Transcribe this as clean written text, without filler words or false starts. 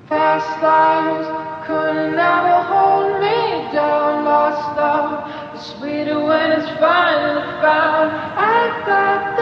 Past lives could never hold me down. Lost love is sweeter when it's finally found. I got